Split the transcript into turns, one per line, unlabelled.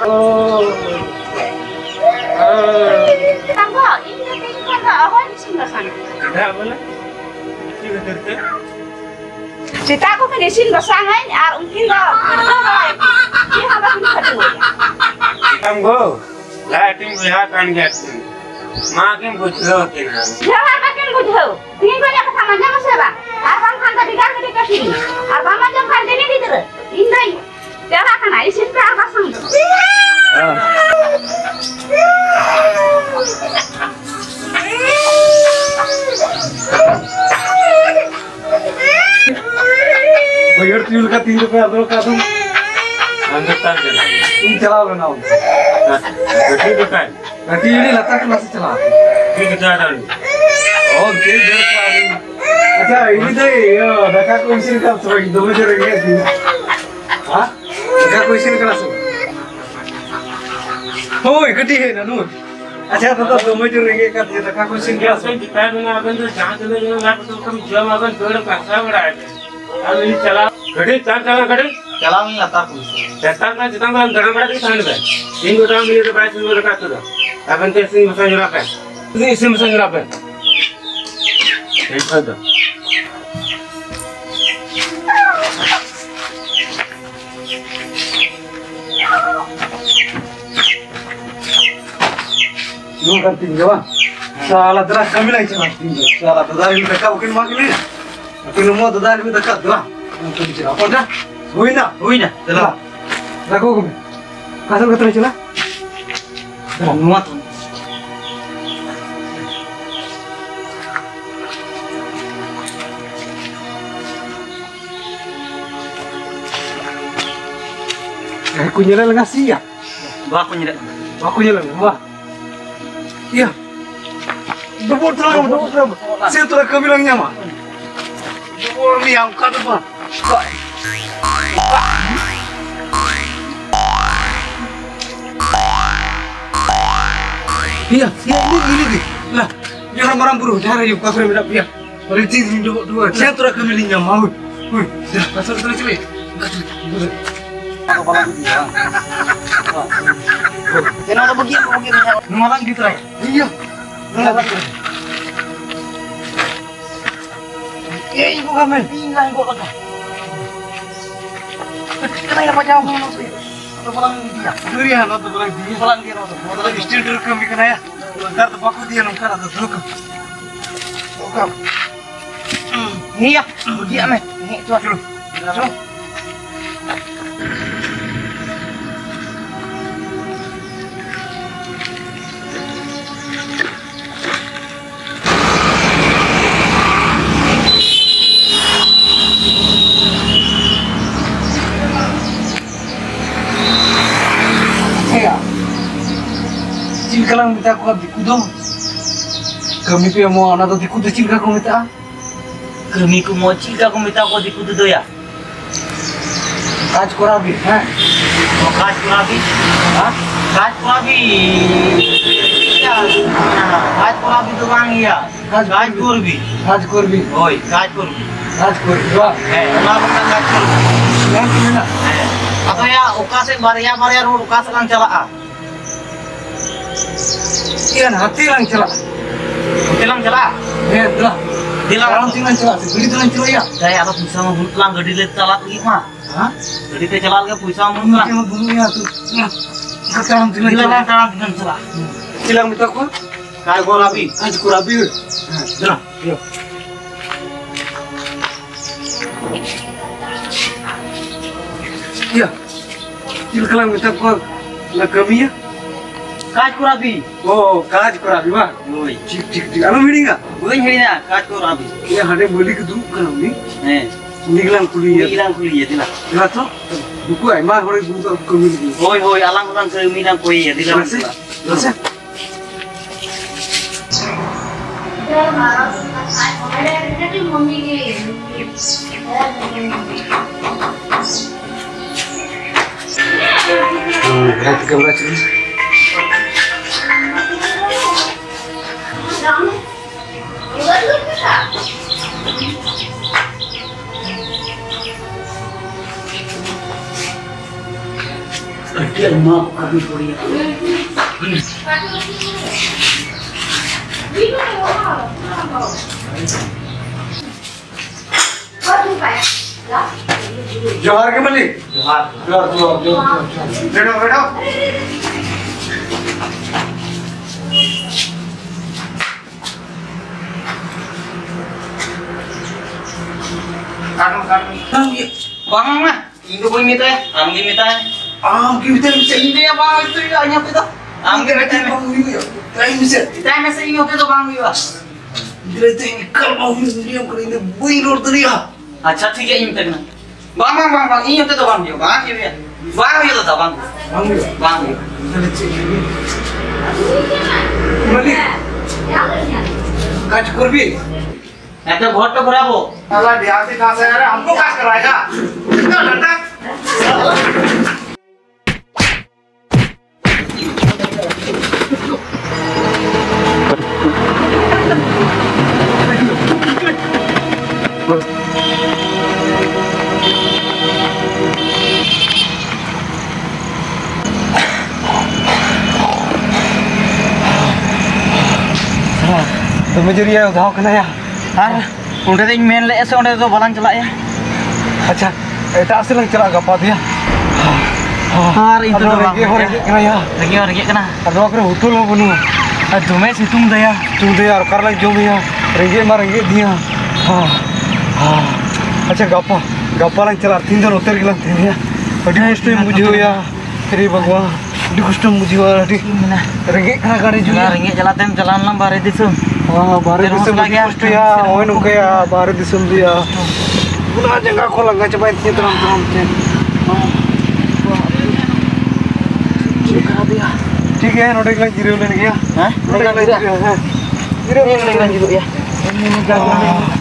Oh.
Tanggo, ini kan apa di sini sana?
Tidak boleh. Ini betul.
Cerita aku kan di sini sangat, mungkin nggak betul. Dia apa ini betul?
Tanggo, lighting lihat kan gitu. Makin butuh kena.
Jangan makin butuh. Tinggal banyak kesamanya mas Eba. Abang kan tadi kan di kasih. Abang macam kan ini di terus. Indai. Jangan kan di sini apa sang.
Bayar tiul ka 3 रुपया दो का तुम
अंदर तक चला।
तुम चलाओ ना हो
गड्डी दुकान।
गड्डी ये लता क्लास चला
ठीक जाता है।
ओ के देर का अच्छा ini deh yo daka kuisin ka so do me jere ge ha daka kuisin ka so होय गड्डी है ना नु अच्छा तो दो me jere ge ka daka kuisin ka so
दुकान में अपन तो जहाँ चले जाओ वहाँ तो कम जम अपन पेड़ पैसा बढ़ा है। अब ये चला गड्डी चला गड्डी
चलाओ नहीं लता कुइsin
चलता का जितना हम धर्म बढ़ा के खाने पे 3 गोटा मिले तो 22 गोटा का तो अपन तो इसी मसाज रहा है इसी मसाज रहा है एक फायदा नो करती जवा साला तेरा कमी नहीं चला साला दादा भी धक्का उकिन मांग ले उकिन मो दादा भी धक्का दरा तुम चला पड़ा हुई ना चला रखो को कासल कतरा चला नुआ तो aku nyala ngasih ya aku nyala wah iya dua terang saya tuh kami bilangnya mah dua ni yang kata apa iya ini lah ini orang buruh cara yuk kasar minta iya berarti dua saya tuh kami bilangnya mau dah kasar terus cile kenapa begini malang gitu ya iya ibu kami tinggal ibu kata kenapa jauh mau sih atau pulang dia durian atau pulang dia atau istri dulu kami kena ya ntar terpaku dia nongkar atau dulu oke iya dia meh itu dulu Cilang minta aku abdi kudo. Kami tu yang mau anak tu kudo cilang aku minta.
Kami ku mau cilang aku minta aku di kudo do ya.
Kaj korabi, ha?
Mau kaj korabi?
Ha?
Kaj korabi. Ya, kaj korabi tu bang ya. Kaj korbi.
Kaj korbi.
Oi, kaj korbi.
Kaj korbi. Wah,
kenapa nak kaj korbi?
yang mana?
Atau ya, ukase baria road ukase lang cala.
Ikan hati lang cela.
Tilang cala.
Dah.
Tilang
Orang tinggal cela. Beli tilang cela ya.
Saya apa bisa membutlang gadi le calat lagi mah.
Hah?
Gadi te calat ke bisa membutlang.
Mungkin bunyinya tu. Sekarang tinggal cela.
Tilang cala.
Cilang minta aku.
Kaj korabi.
Kaj korabi. Dah. Yo. Iya. Cilang minta aku. Nak kami ya.
Kaj korabi.
Oh, kaj korabi mah.
Oi.
Cik. Anu mending enggak?
Bukan hina kaj korabi.
Ya hade beli ke dulu kan ni. Nigelang kuliah.
Nigelang kuliah tilah.
Ya tu. Buku ai mah hore buku kami.
Hoi alang orang ke minang kuliah tilah.
Selesai. Berarti kamera cerita.
Ya mau kami kuliah.
जोहार के Malik
Johar.
बैठो बैठो
Bang mah, ini gue minta ya, amgi minta ya.
आम की भीतर से
Ini ya bang itu ya hanya kita. Amgi minta ya.
Try में से
Kita masih ini oke tuh bang ya.
इधर से निकल आओ इंडियन करेंगे वही रोड दरिया
अच्छा ठीक है ini tadi. Bang, ini oke tuh bang ya, bang ya. Bang ya tuh bang. Bang.
Malik काज कर भी
Nanti भोट तो भराबो.
अल्लाह ध्यान से कहां से आ रहा है हमको काज कराएगा इतना डंडा तो मुझे ये गांव का नया
Har, udah deh main le ese udah tuh balan celak ya.
अच्छा एटा से लग चला गपा दिया
Har itu tuh bang.
ये हो रही है या
Lagi kena.
अदवा करे होटल हो बनु
Dume situng daya.
तू दे यार कर लग जो भैया रेंगे मार रेंगे दिया हां हां अच्छा गपा गपा लग चला 3 दिन उतर गेला थे या अडी कष्ट मुझे या तेरे भगवान अडी कष्ट मुझे और अडी रेंगे कना गाड़ी जो
Ringgit jalan lam bare disum.
हां बारे दिसम लगे कष्ट या ओए नु के या बारे दिसम दिया पुना जगह को लगा चबाई थी तरम थे ठीक है नोटे के जीरो लेने गया
Hah?
नोटे के जीरो है zero
Ini lagi lanjut ya.